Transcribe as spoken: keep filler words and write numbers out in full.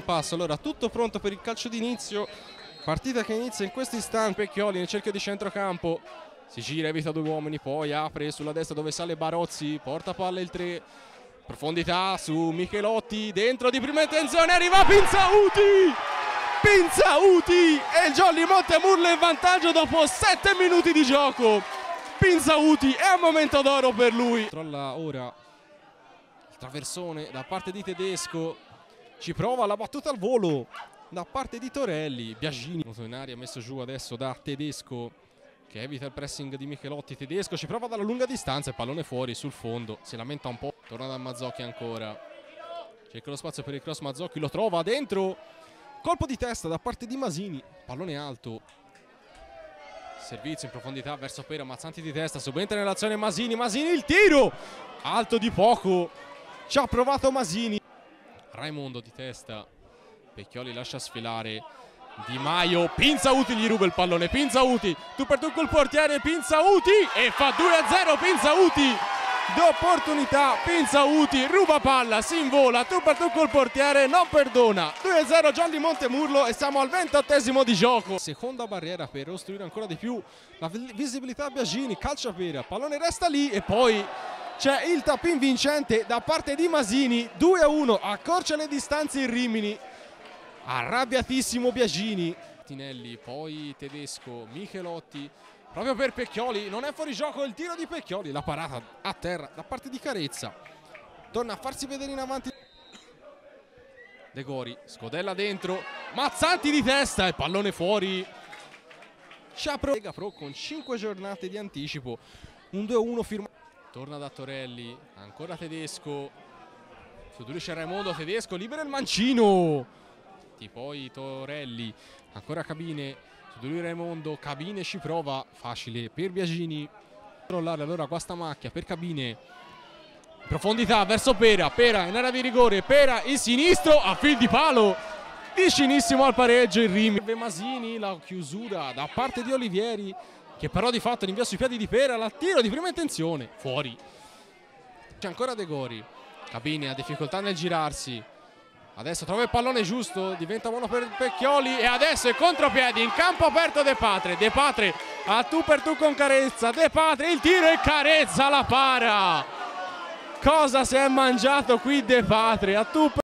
passo. Allora, tutto pronto per il calcio d'inizio. Partita che inizia in questo istante. Pecchioli nel cerchio di centrocampo. Si gira, evita due uomini, poi apre sulla destra dove sale Barozzi. Porta palla il tre. Profondità su Michelotti. Dentro di prima intenzione. Arriva Pinzauti! Pinzauti! E il Jolly Montemurlo in vantaggio dopo sette minuti di gioco. Pinzauti, è un momento d'oro per lui. Controlla ora il traversone da parte di Tedesco. Ci prova la battuta al volo da parte di Torelli. Biagini in aria, messo giù adesso da Tedesco, che evita il pressing di Michelotti. Tedesco ci prova dalla lunga distanza, il pallone fuori sul fondo, si lamenta un po', torna da Mazzocchi ancora, cerca lo spazio per il cross, Mazzocchi lo trova dentro, colpo di testa da parte di Masini, pallone alto, servizio in profondità verso Pera, Mazzanti di testa, subentra nell'azione Masini, Masini il tiro, alto di poco, ci ha provato Masini, Raimondo di testa, Pecchioli lascia sfilare Di Maio, Pinzauti gli ruba il pallone, Pinzauti, tu per tu col portiere, Pinzauti e fa due a zero Pinzauti, d'opportunità, Pinzauti ruba palla, si invola, tu per tu col portiere, non perdona, due a zero Jolly Montemurlo e siamo al ventottesimo di gioco. Seconda barriera per ostruire ancora di più la visibilità a Biagini, calcia Pera, pallone resta lì e poi c'è il tap-in vincente da parte di Masini, due a uno, accorcia le distanze in Rimini. Arrabbiatissimo Biagini. Tinelli, poi Tedesco, Michelotti, proprio per Pecchioli, non è fuori gioco il tiro di Pecchioli, la parata a terra da parte di Carezza, torna a farsi vedere in avanti De Gori, scodella dentro, Mazzanti di testa e pallone fuori. Ciapro Lega Pro con cinque giornate di anticipo, un due a uno firmato, torna da Torelli, ancora Tedesco, suddisce Raimondo, Tedesco libera il mancino, poi Torelli, ancora Cabine, su di lui Raimondo, Cabine ci prova, facile per Biagini, controllare allora Guastamacchia per Cabine, profondità verso Pera, Pera in area di rigore, Pera il sinistro a fil di palo, vicinissimo al pareggio il Rimini. Masini, la chiusura da parte di Olivieri, che però di fatto rinvia sui piedi di Pera, la tiro di prima intenzione, fuori. C'è ancora De Gori, Cabine ha difficoltà nel girarsi, adesso trova il pallone giusto, diventa buono per Pecchioli e adesso è contropiedi in campo aperto De Patre, De Patre a tu per tu con Carezza, De Patre il tiro e Carezza la para. Cosa si è mangiato qui De Patre, a tu per